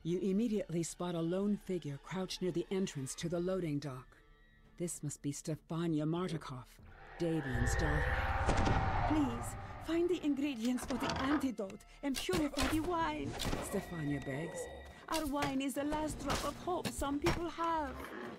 You immediately spot a lone figure crouched near the entrance to the loading dock. This must be Stefania Martikov, Davian's daughter. Please, find the ingredients for the antidote and purify the wine. Stefania begs. Our wine is the last drop of hope some people have.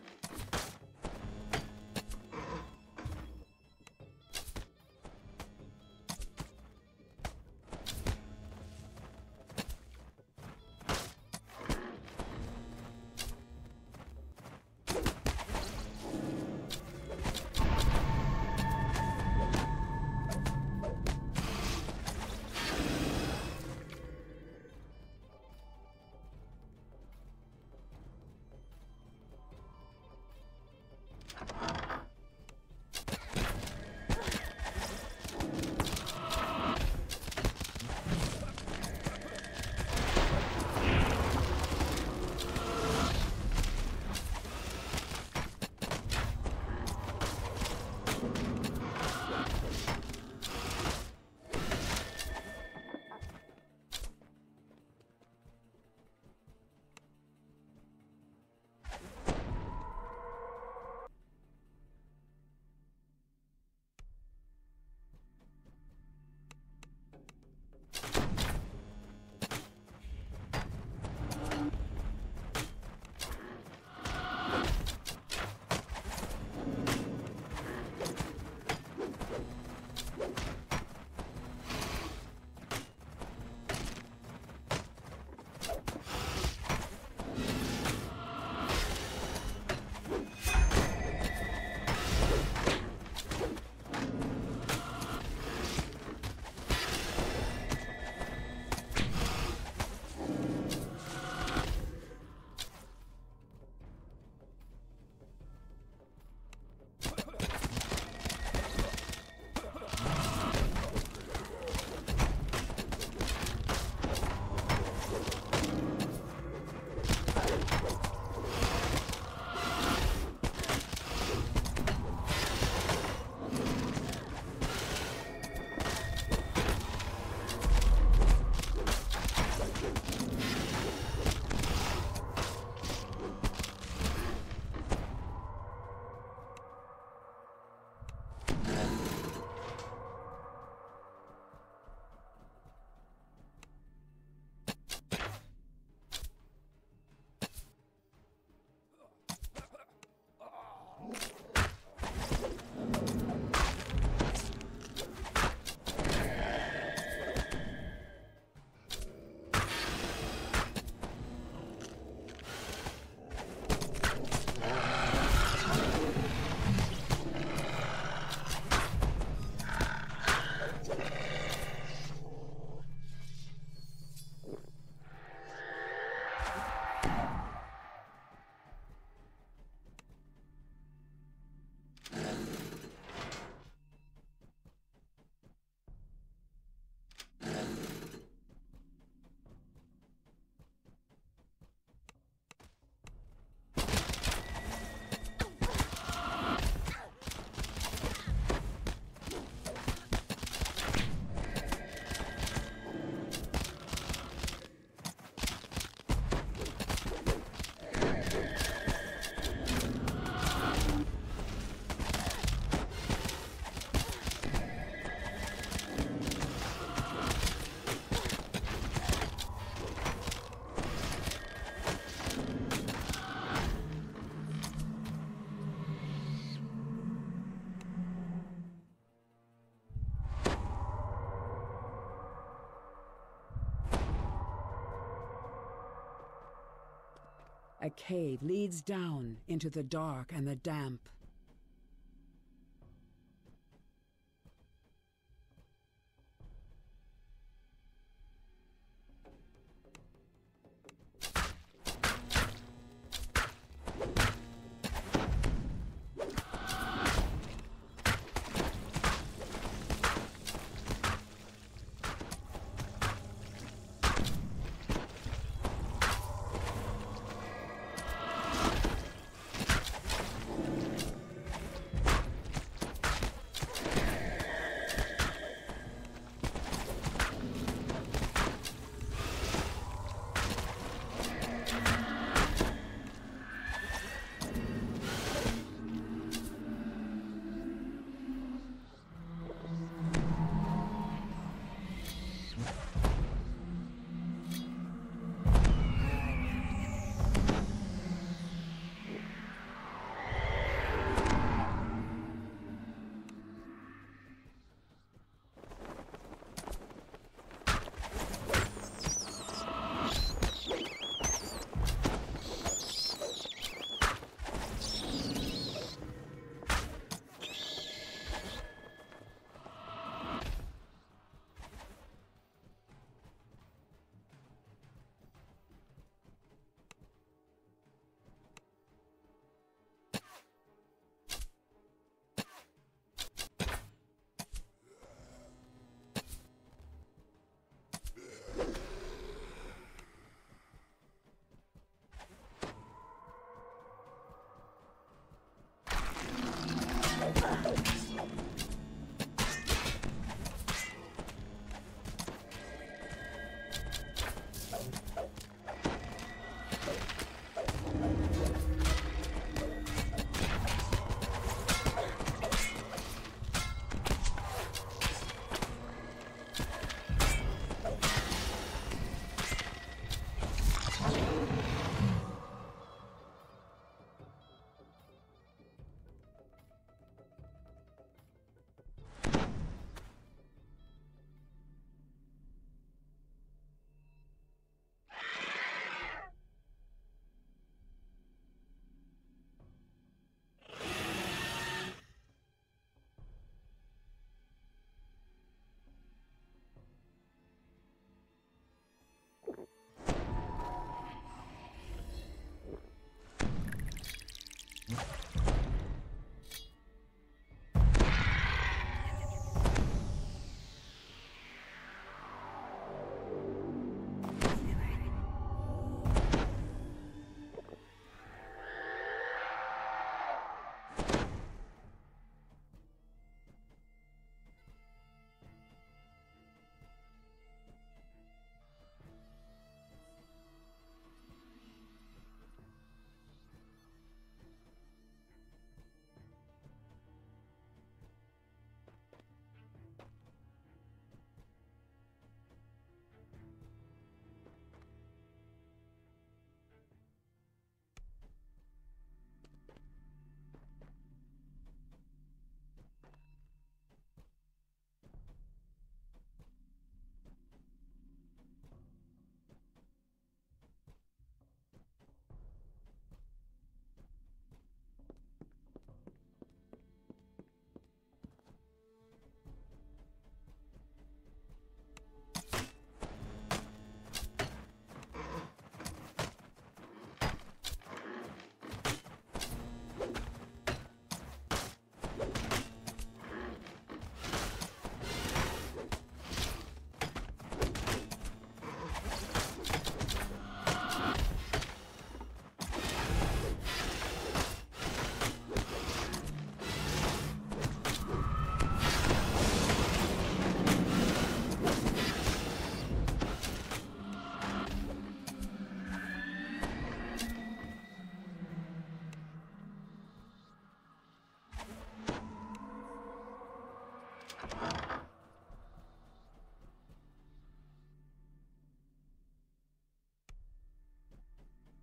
A cave leads down into the dark and the damp.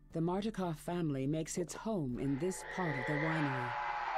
The Martikov family makes its home in this part of the winery.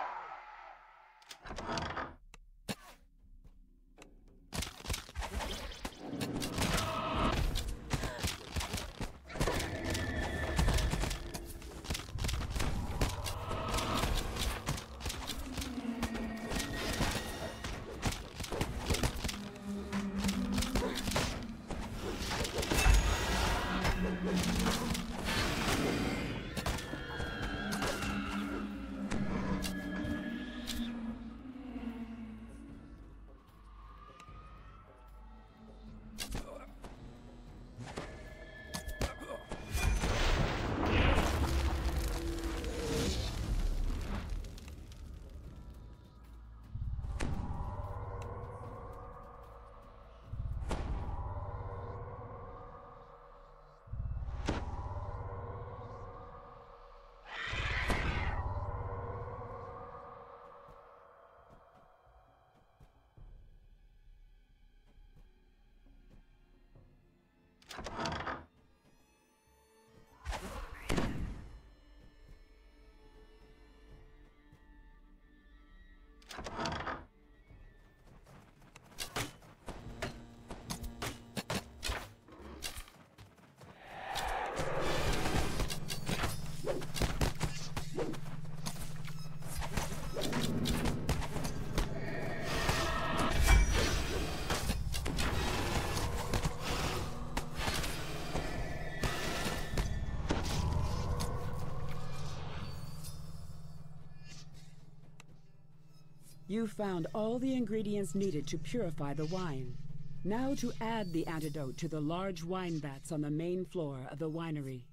You found all the ingredients needed to purify the wine. Now to add the antidote to the large wine vats on the main floor of the winery.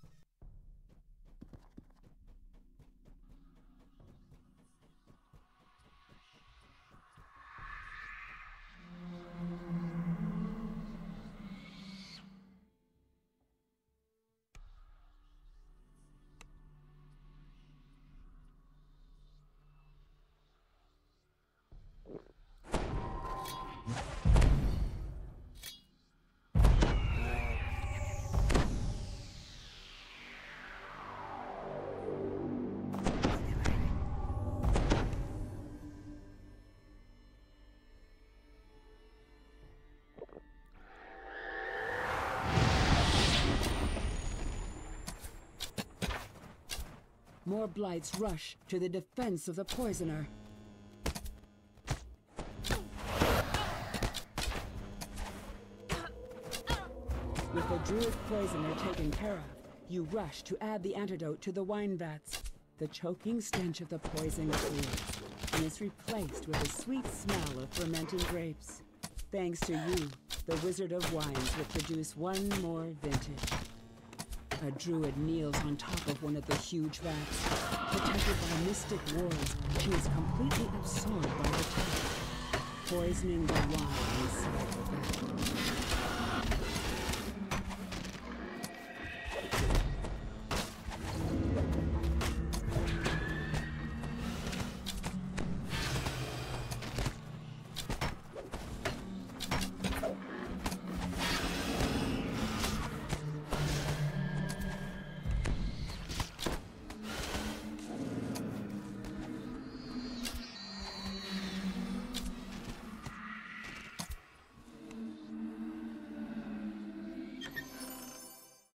More blights rush to the defense of the poisoner. With the druid poisoner taken care of, you rush to add the antidote to the wine vats. The choking stench of the poison clears and is replaced with a sweet smell of fermenting grapes. Thanks to you, the Wizard of Wines will produce one more vintage. A druid kneels on top of one of the huge vats. Protected by mystic wards, she is completely absorbed by the tap, poisoning the wine inside the vat.